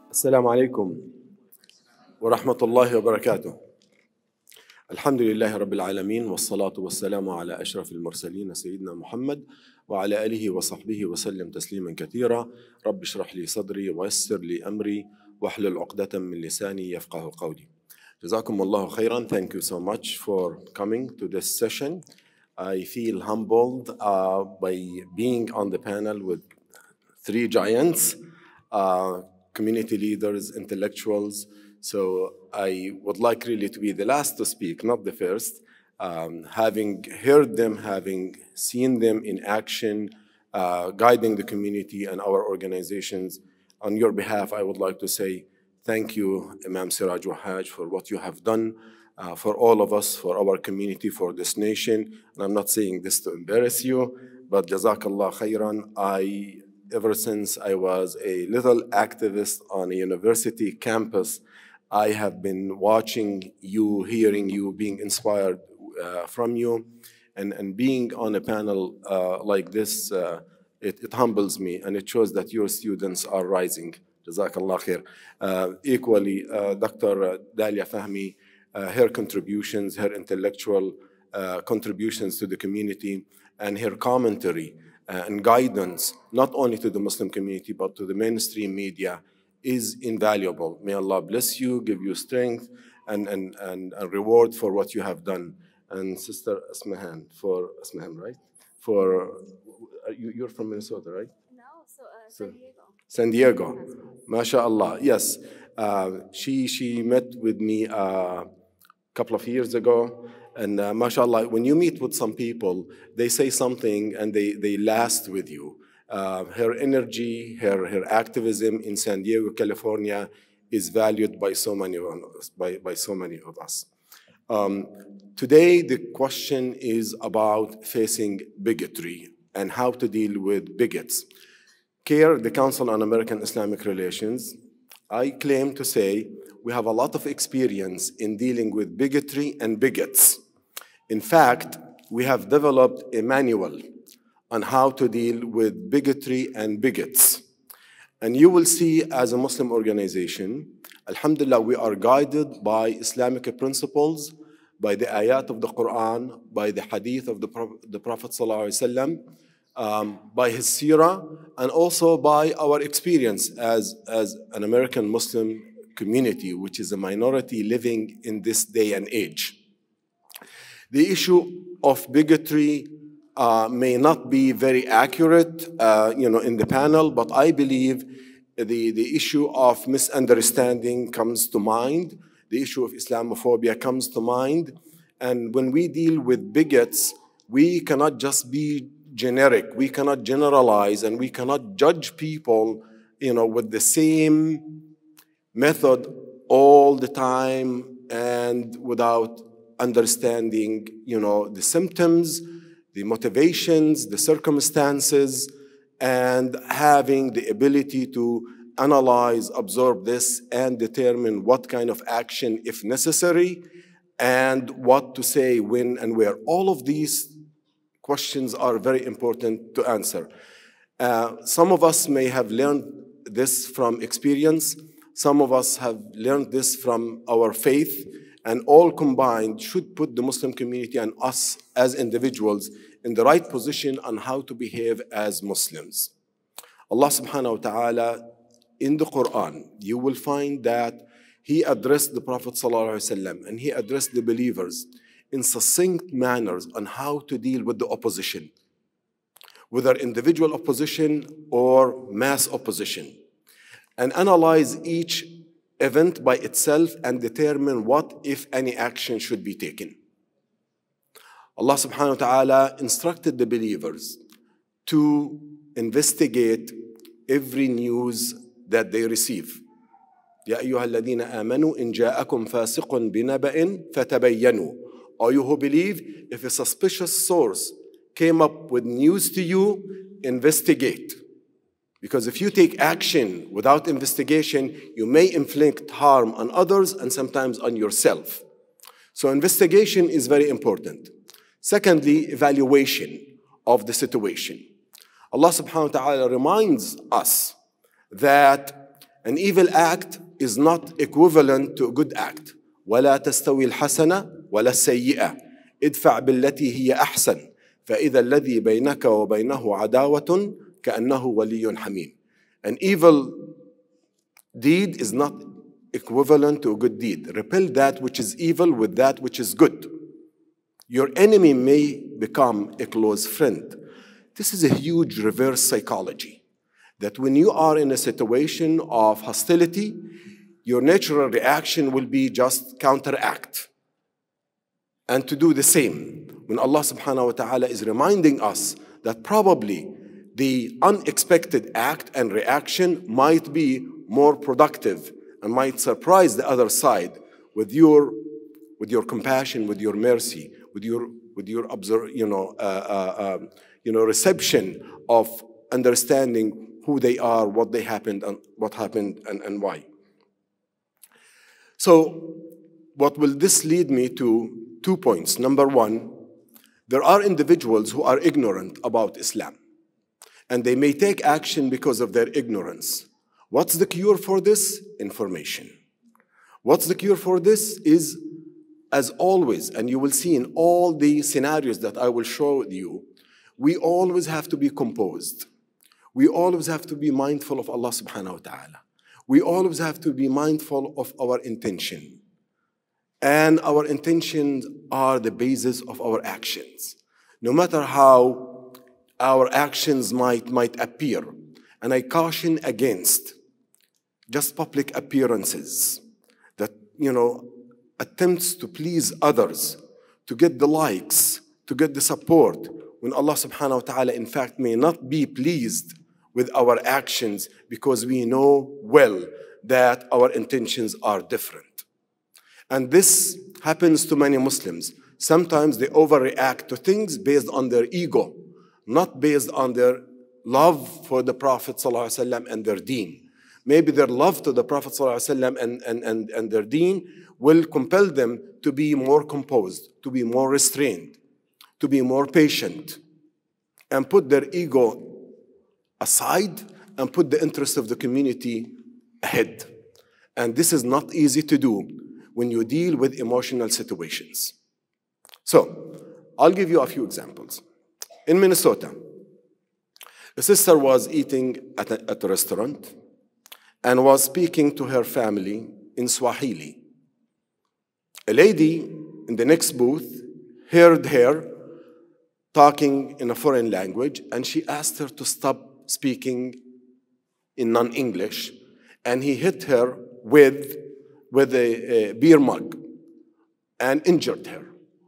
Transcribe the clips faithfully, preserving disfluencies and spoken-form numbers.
السلام عليكم ورحمة الله وبركاته. الحمد لله رب العالمين والصلاة والسلام على أشرف المرسلين سيدنا محمد وعلى آله وصحبه وسلم تسليما كثيرا. رب اشرح لي صدري ويسر لي أمري واحلل عقدة من لساني يفقه قولي. جزاكم الله خيرا. Thank you so much for coming to this session. I feel humbled uh, by being on the panel with three giants, uh, community leaders, intellectuals. So I would like really to be the last to speak, not the first. Um, having heard them, having seen them in action, uh, guiding the community and our organizations, on your behalf, I would like to say thank you, Imam Siraj Wahaj, for what you have done uh, for all of us, for our community, for this nation. And I'm not saying this to embarrass you, but Jazakallah khairan. I Ever since I was a little activist on a university campus, I have been watching you, hearing you, being inspired uh, from you, and, and being on a panel uh, like this, uh, it, it humbles me, and it shows that your students are rising. Jazakallah khair. Uh, equally, uh, Doctor Dalia Fahmy, uh, her contributions, her intellectual uh, contributions to the community, and her commentary Uh, and guidance, not only to the Muslim community, but to the mainstream media, is invaluable. May Allah bless you, give you strength, and, and, and a reward for what you have done. And Sister Asmahan, for Asmahan, right? For, uh, you, you're from Minnesota, right? No, so, uh, San Diego. San Diego, mashallah, yes. Uh, she, she met with me a uh, couple of years ago. And uh, mashallah, when you meet with some people, they say something and they, they last with you. Uh, her energy, her, her activism in San Diego, California is valued by so many of us. By, by so many of us. Um, today, the question is about facing bigotry and how to deal with bigots. CARE, the Council on American Islamic Relations, I claim to say we have a lot of experience in dealing with bigotry and bigots. In fact, we have developed a manual on how to deal with bigotry and bigots. And you will see as a Muslim organization, alhamdulillah, we are guided by Islamic principles, by the ayat of the Quran, by the hadith of the Prophet, the Prophet sallallahu alaihi wasallam, um, by his seerah, and also by our experience as, as an American Muslim community, which is a minority living in this day and age. The issue of bigotry uh, may not be very accurate, uh, you know, in the panel, but I believe the, the issue of misunderstanding comes to mind. The issue of Islamophobia comes to mind. And when we deal with bigots, we cannot just be generic. We cannot generalize, and we cannot judge people, you know, with the same method all the time and without understanding, you know, the symptoms, the motivations, the circumstances, and having the ability to analyze, absorb this, and determine what kind of action, if necessary, and what to say, when, and where. All of these questions are very important to answer. Uh, some of us may have learned this from experience. Some of us have learned this from our faith. And all combined should put the Muslim community and us as individuals in the right position on how to behave as Muslims. Allah subhanahu wa ta'ala, in the Quran, you will find that He addressed the Prophet sallallahu alaihi wasallam and He addressed the believers in succinct manners on how to deal with the opposition, whether individual opposition or mass opposition, and analyze each event by itself and determine what, if any, action should be taken. Allah subhanahu wa ta'ala instructed the believers to investigate every news that they receive. يا أيها الذين آمنوا إن جاءكم فاسق بنبأ فتبينوا. All you who believe, if a suspicious source came up with news to you, investigate. Because if you take action without investigation, you may inflict harm on others and sometimes on yourself. So investigation is very important. Secondly, evaluation of the situation. Allah subhanahu wa ta'ala reminds us that An evil act is not equivalent to a good act. ولا تستوي الحسنة ولا السيئة ادفع بالتي هي أحسن فإذا الذي بينك وبينه عداوة كأنه ولي حميم. An evil deed is not equivalent to a good deed. Repel that which is evil with that which is good. Your enemy may become a close friend. This is a huge reverse psychology. That when you are in a situation of hostility, your natural reaction will be just counteract and to do the same. When Allah subhanahu wa ta'ala is reminding us that probably the unexpected act and reaction might be more productive and might surprise the other side with your, with your compassion, with your mercy, with your, with your observe, you know, uh, uh, uh, you know, reception of understanding who they are, what they happened, and what happened, and, and why. So, what will this lead me to? Two points. Number one, there are individuals who are ignorant about Islam, and they may take action because of their ignorance. What's the cure for this? Information. What's the cure for this is, as always, and you will see in all the scenarios that I will show you, we always have to be composed. We always have to be mindful of Allah subhanahu wa ta'ala. We always have to be mindful of our intention. And our intentions are the basis of our actions. No matter how our actions might, might appear. And I caution against just public appearances that, you know, attempts to please others, to get the likes, to get the support, when Allah subhanahu wa ta'ala in fact may not be pleased with our actions because we know well that our intentions are different. And this happens to many Muslims. Sometimes they overreact to things based on their ego, not based on their love for the Prophet ﷺ and their deen. Maybe their love to the Prophet ﷺ and, and, and, and their deen will compel them to be more composed, to be more restrained, to be more patient, and put their ego aside and put the interest of the community ahead. And this is not easy to do when you deal with emotional situations. So, I'll give you a few examples. In Minnesota, a sister was eating at a, at a restaurant and was speaking to her family in Swahili. A lady in the next booth heard her talking in a foreign language, and she asked her to stop speaking in non-English, and he hit her with, with a, a beer mug and injured her.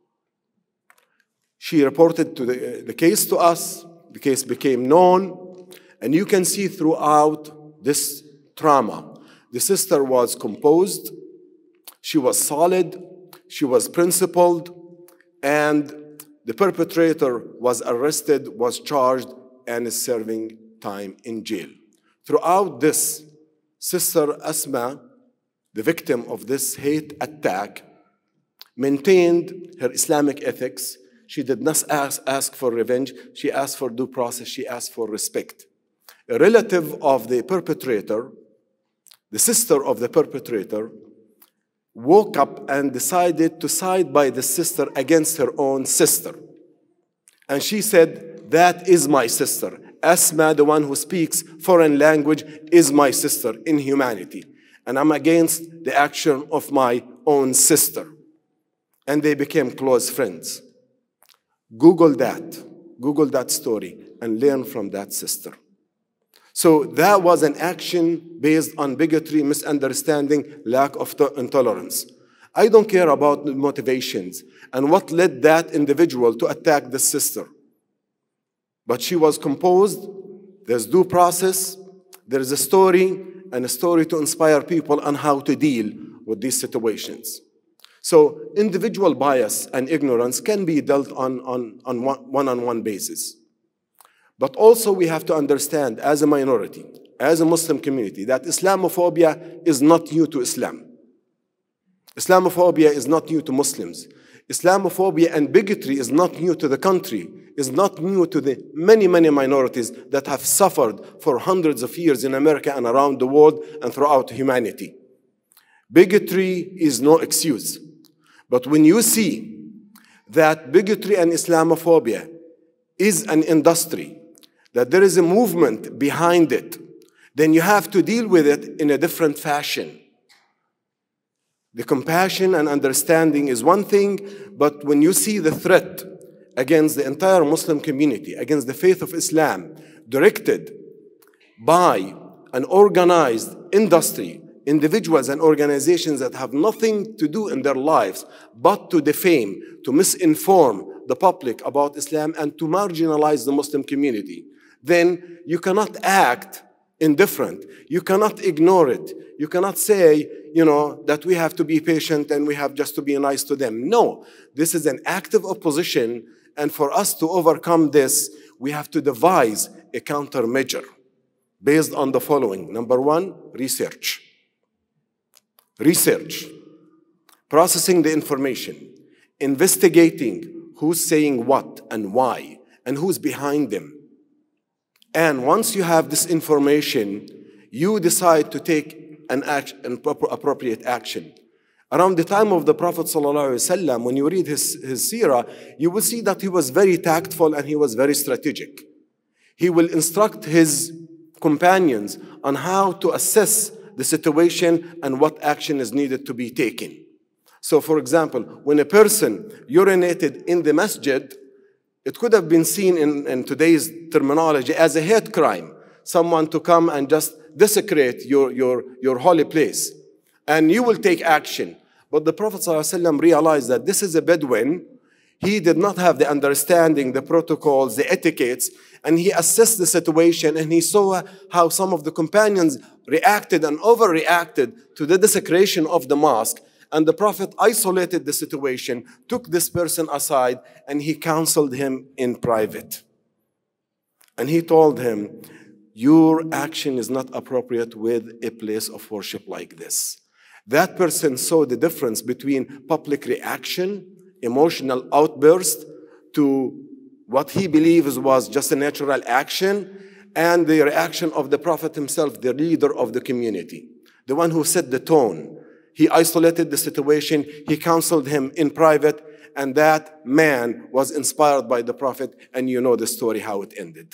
She reported to the, the case to us. The case became known, and you can see throughout this trauma, the sister was composed, she was solid, she was principled, and the perpetrator was arrested, was charged, and is serving time in jail. Throughout this, Sister Asma, the victim of this hate attack, maintained her Islamic ethics. She did not ask, ask for revenge. She asked for due process. She asked for respect. A relative of the perpetrator, the sister of the perpetrator, woke up and decided to side by the sister against her own sister. And she said, that is my sister. Asma, the one who speaks foreign language, is my sister in humanity. And I'm against the action of my own sister. And they became close friends. Google that. Google that story and learn from that sister. So that was an action based on bigotry, misunderstanding, lack of intolerance. I don't care about the motivations and what led that individual to attack the sister. But she was composed, there's due process, there's a story, and a story to inspire people on how to deal with these situations. So individual bias and ignorance can be dealt on on, on one-on-one basis. But also we have to understand as a minority, as a Muslim community, that Islamophobia is not new to Islam. Islamophobia is not new to Muslims. Islamophobia and bigotry is not new to the country. is not new to the many, many minorities that have suffered for hundreds of years in America and around the world and throughout humanity. Bigotry is no excuse. But when you see that bigotry and Islamophobia is an industry, that there is a movement behind it, then you have to deal with it in a different fashion. The compassion and understanding is one thing, but when you see the threat against the entire Muslim community, against the faith of Islam, directed by an organized industry, individuals and organizations that have nothing to do in their lives but to defame, to misinform the public about Islam and to marginalize the Muslim community, then you cannot act indifferent. You cannot ignore it. You cannot say, you know, that we have to be patient and we have just to be nice to them. No, this is an active opposition, and for us to overcome this, we have to devise a countermeasure based on the following. Number one, research. Research, processing the information, investigating who's saying what and why, and who's behind them. And once you have this information, you decide to take an action, an appropriate action. Around the time of the Prophet ﷺ, when you read his, his seerah, you will see that he was very tactful and he was very strategic. He will instruct his companions on how to assess the situation and what action is needed to be taken. So, for example, when a person urinated in the masjid, it could have been seen in, in today's terminology as a hate crime. Someone to come and just desecrate your, your, your holy place. And you will take action. But the Prophet ﷺ realized that this is a Bedouin. He did not have the understanding, the protocols, the etiquettes, and he assessed the situation and he saw how some of the companions reacted and overreacted to the desecration of the mosque. And the Prophet isolated the situation, took this person aside, and he counseled him in private. And he told him, your action is not appropriate with a place of worship like this. That person saw the difference between public reaction, emotional outburst, to what he believes was just a natural action, and the reaction of the Prophet himself, the leader of the community, the one who set the tone. He isolated the situation, he counseled him in private, and that man was inspired by the Prophet, and you know the story how it ended.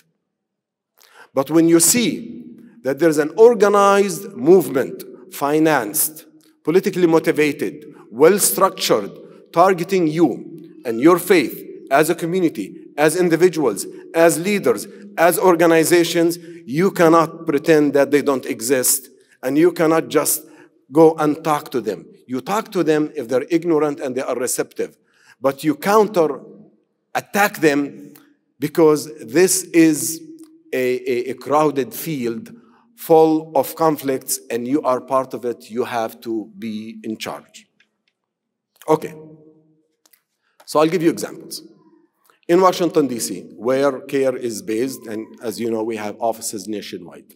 But when you see that there's an organized movement, financed, politically motivated, well-structured, targeting you and your faith as a community, as individuals, as leaders, as organizations, you cannot pretend that they don't exist, and you cannot just go and talk to them. You talk to them if they're ignorant and they are receptive, but you counter attack them because this is a, a, a crowded field full of conflicts and you are part of it. You have to be in charge. Okay, so I'll give you examples. In Washington, D C, where CARE is based, and as you know, we have offices nationwide,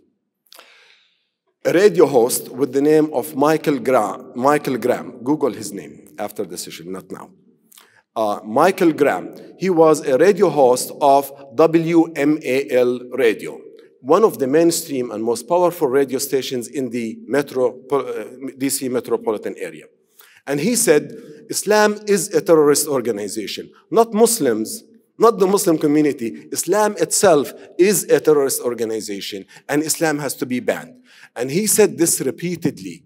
a radio host with the name of Michael Graham, Michael Graham, Google his name after the session, not now. Uh, Michael Graham, he was a radio host of W M A L radio, one of the mainstream and most powerful radio stations in the metro, uh, D C metropolitan area. And he said, Islam is a terrorist organization, not Muslims, not the Muslim community. Islam itself is a terrorist organization, and Islam has to be banned. And he said this repeatedly.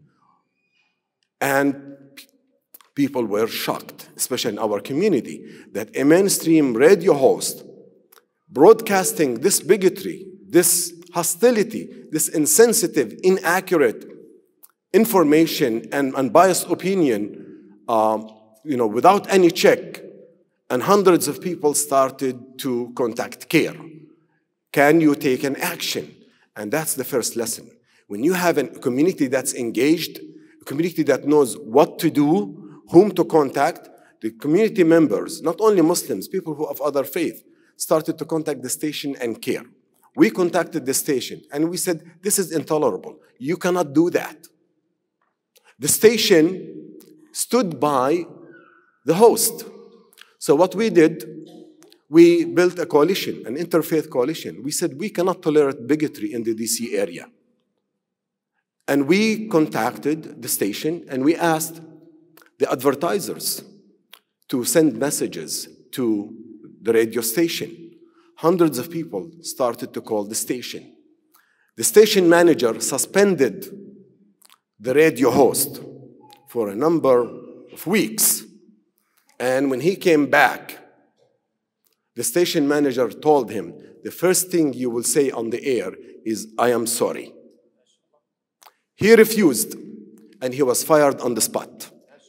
And people were shocked, especially in our community, that a mainstream radio host broadcasting this bigotry, this hostility, this insensitive, inaccurate information and unbiased opinion, um, you know, without any check, and hundreds of people started to contact CARE. Can you take an action? And that's the first lesson. When you have a community that's engaged, a community that knows what to do, whom to contact, the community members, not only Muslims, people who have other faith, started to contact the station and CARE. We contacted the station and we said, this is intolerable. You cannot do that. The station stood by the host. So what we did, we built a coalition, an interfaith coalition. We said we cannot tolerate bigotry in the D C area. And we contacted the station and we asked the advertisers to send messages to the radio station. Hundreds of people started to call the station. The station manager suspended the radio host for a number of weeks. And when he came back, the station manager told him, the first thing you will say on the air is, I am sorry. He refused, and he was fired on the spot.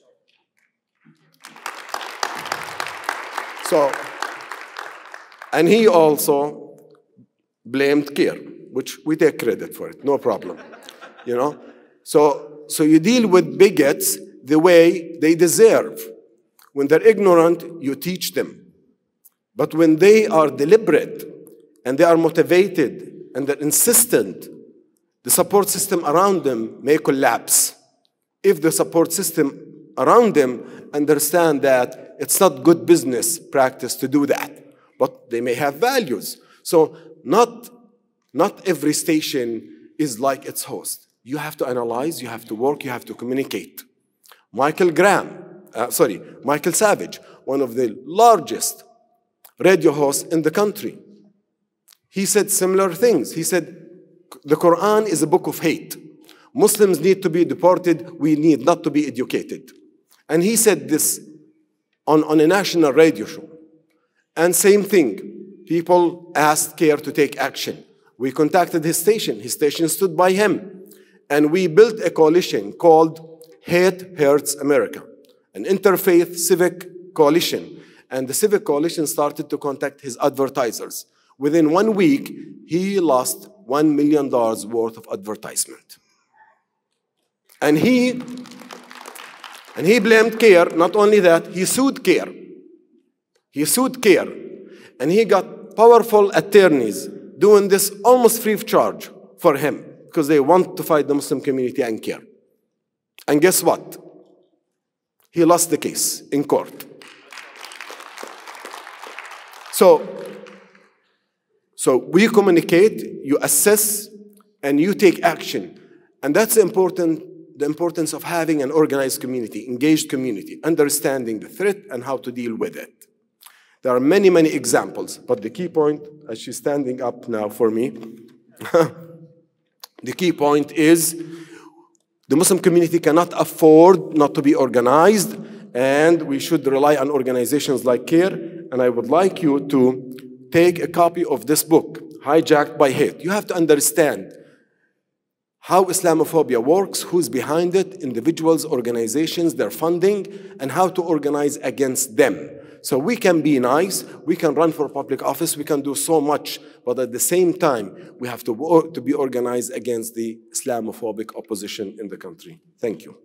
So, and he also blamed CARE, which we take credit for it, no problem, you know? So, so you deal with bigots the way they deserve. When they're ignorant, you teach them. But when they are deliberate, and they are motivated, and they're insistent, the support system around them may collapse. If the support system around them understand that it's not good business practice to do that, but they may have values. So not, not every station is like its host. You have to analyze, you have to work, you have to communicate. Michael Graham, uh, sorry, Michael Savage, one of the largest radio hosts in the country, he said similar things. He said, the Quran is a book of hate. Muslims need to be deported. We need not to be educated. And he said this on, on a national radio show. And same thing, people asked CARE to take action. We contacted his station. His station stood by him. And we built a coalition called Hate Hurts America, an interfaith civic coalition. And the civic coalition started to contact his advertisers. Within one week, he lost one million dollars worth of advertisement. And he, and he blamed CARE. Not only that, he sued CARE. He sued CARE. And he got powerful attorneys doing this almost free of charge for him because they want to fight the Muslim community and CARE. And guess what? He lost the case in court. So, So we communicate, you assess, and you take action. And that's important, the importance of having an organized community, engaged community, understanding the threat and how to deal with it. There are many, many examples, but the key point, as she's standing up now for me, the key point is the Muslim community cannot afford not to be organized, and we should rely on organizations like CARE, and I would like you to take a copy of this book, Hijacked by Hate. You have to understand how Islamophobia works, who's behind it, individuals, organizations, their funding, and how to organize against them. So we can be nice, we can run for public office, we can do so much, but at the same time, we have to, work, to be organized against the Islamophobic opposition in the country. Thank you.